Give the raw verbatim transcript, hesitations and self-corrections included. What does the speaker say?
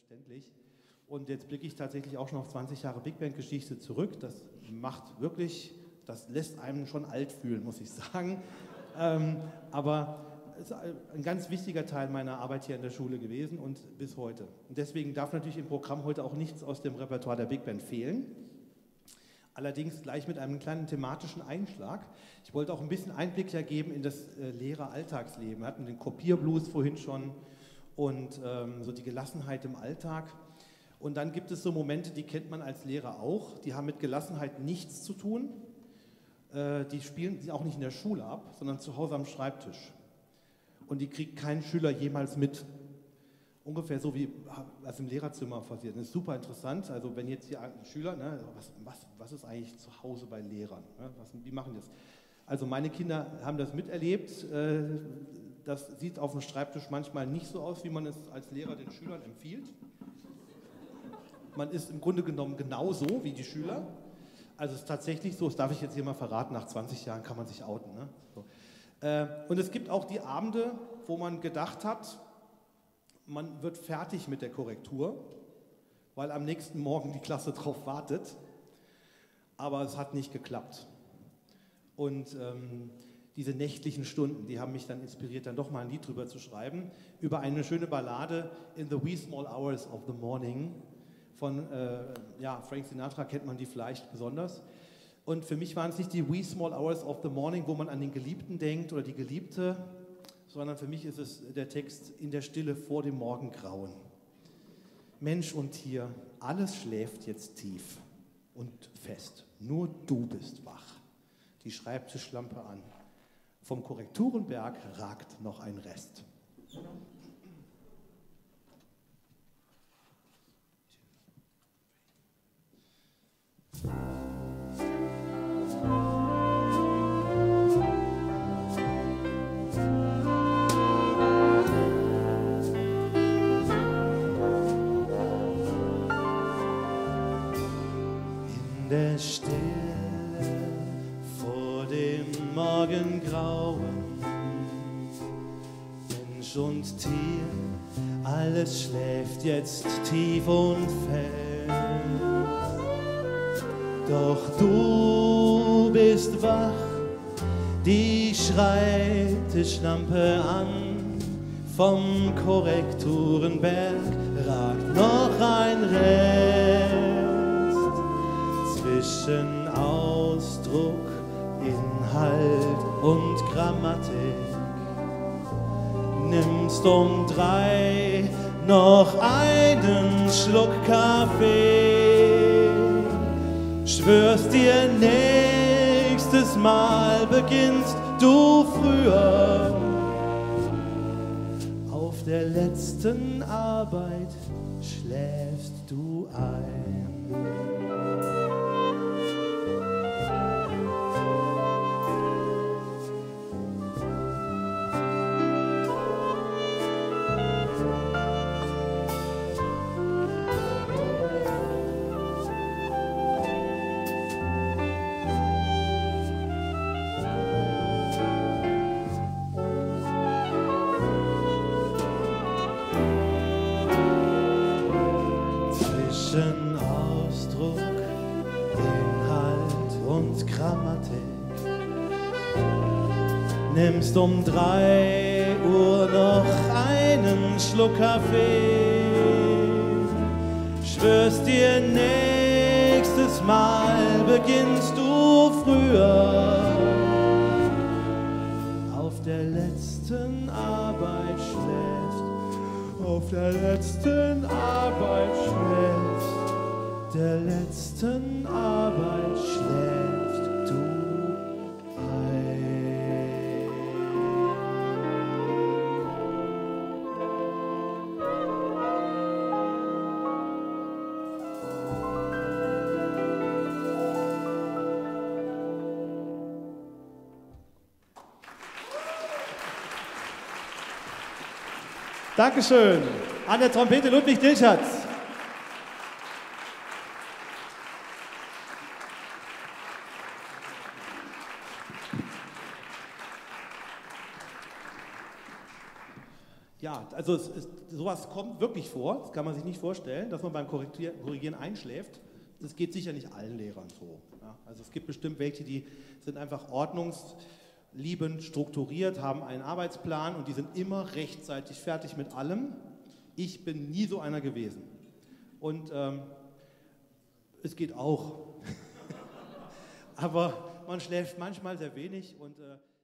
selbstverständlich. Und jetzt blicke ich tatsächlich auch schon auf zwanzig Jahre Big Band-Geschichte zurück. Das macht wirklich, das lässt einen schon alt fühlen, muss ich sagen. ähm, aber es ist ein ganz wichtiger Teil meiner Arbeit hier in der Schule gewesen und bis heute. Und deswegen darf natürlich im Programm heute auch nichts aus dem Repertoire der Big Band fehlen. Allerdings gleich mit einem kleinen thematischen Einschlag. Ich wollte auch ein bisschen Einblick ja geben in das äh, Lehrer-Alltagsleben. Wir hatten den Kopierblues vorhin schon und ähm, so die Gelassenheit im Alltag. Und dann gibt es so Momente, die kennt man als Lehrer auch, die haben mit Gelassenheit nichts zu tun. Äh, die spielen sie auch nicht in der Schule ab, sondern zu Hause am Schreibtisch. Und die kriegt kein Schüler jemals mit. Ungefähr so wie was im Lehrerzimmer passiert. Das ist super interessant. Also wenn jetzt hier ein Schüler, ne, was, was, was ist eigentlich zu Hause bei Lehrern? Ne? Was, wie machen die das? Also meine Kinder haben das miterlebt. Das sieht auf dem Schreibtisch manchmal nicht so aus, wie man es als Lehrer den Schülern empfiehlt. Man ist im Grunde genommen genauso wie die Schüler. Also es ist tatsächlich so, das darf ich jetzt hier mal verraten, nach zwanzig Jahren kann man sich outen. Ne? So. Und es gibt auch die Abende, wo man gedacht hat, man wird fertig mit der Korrektur, weil am nächsten Morgen die Klasse drauf wartet. Aber es hat nicht geklappt. Und ähm, diese nächtlichen Stunden, die haben mich dann inspiriert, dann doch mal ein Lied drüber zu schreiben, über eine schöne Ballade, In the Wee Small Hours of the Morning, von äh, ja, Frank Sinatra kennt man die vielleicht besonders. Und für mich waren es nicht die Wee Small Hours of the Morning, wo man an den Geliebten denkt oder die Geliebte, sondern für mich ist es der Text in der Stille vor dem Morgengrauen. Mensch und Tier, alles schläft jetzt tief und fest. Nur du bist wach. Die Schreibtischlampe an. Vom Korrekturenberg ragt noch ein Rest. In der Stille vor dem Morgengrauen, Mensch und Tier, alles schläft jetzt tief und fest. Doch du bist wach, die Schreibtischlampe an, vom Korrekturenberg ragt noch ein Rest. Zwischen Ausdruck, Inhalt und Grammatik nimmst um drei noch einen Schluck Kaffee, schwörst dir, nächstes Mal beginnst du früher. Auf der letzten Arbeit schläfst du ein. Ausdruck, Inhalt und Grammatik nimmst um drei Uhr noch einen Schluck Kaffee, schwörst dir, nächstes Mal beginnst du früher. Auf der letzten Arbeit schläfst, auf der letzten Arbeit schläfst, der letzten Arbeit schläfst du ein. Dankeschön. An der Trompete Ludwig Dilschatz. Ja, also es ist, sowas kommt wirklich vor, das kann man sich nicht vorstellen, dass man beim Korrigieren, Korrigieren einschläft. Das geht sicher nicht allen Lehrern so. Ja, also es gibt bestimmt welche, die sind einfach ordnungsliebend strukturiert, haben einen Arbeitsplan und die sind immer rechtzeitig fertig mit allem. Ich bin nie so einer gewesen. Und ähm, es geht auch. Aber man schläft manchmal sehr wenig und äh,